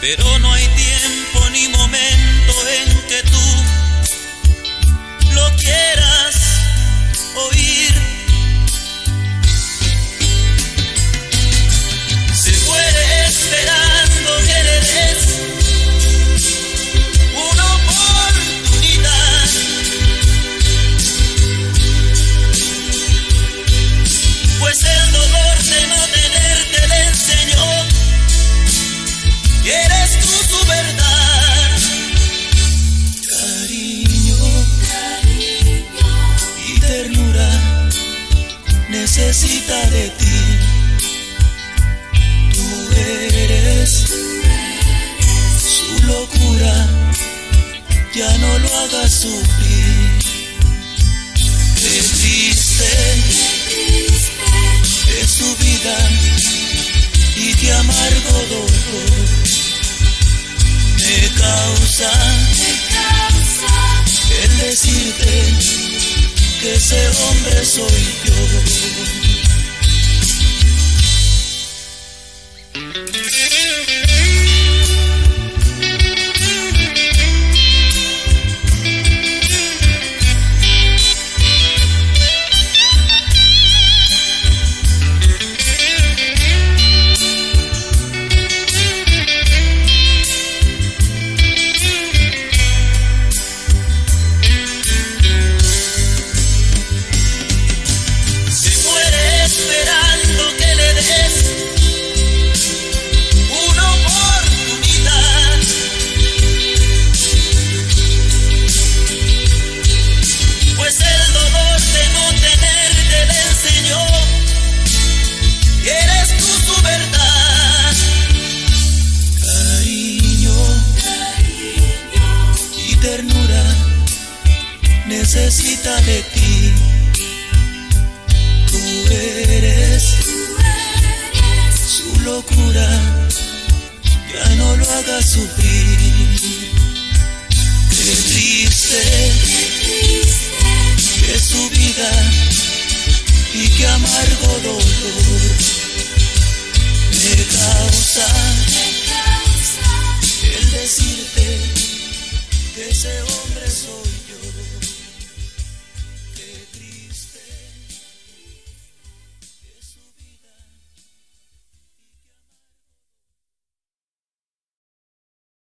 pero no hay tiempo ni momento en que tú lo quieras oír. Se muere esperando que le des una oportunidad. Pues el dolor de no tenerte le enseñó que eres tú su verdad. Cariño y ternura necesita de ti. Tú eres su locura, ya no lo hagas sufrir. Qué triste es tu vida y qué amargo dolor me causa el decirte que ese hombre soy yo. Necesita de